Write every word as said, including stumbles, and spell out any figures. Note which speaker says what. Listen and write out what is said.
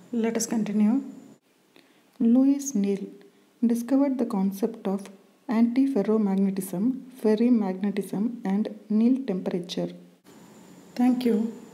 Speaker 1: Let us continue. Louis Neel discovered the concept of antiferromagnetism, ferrimagnetism, and Neel temperature. Thank you.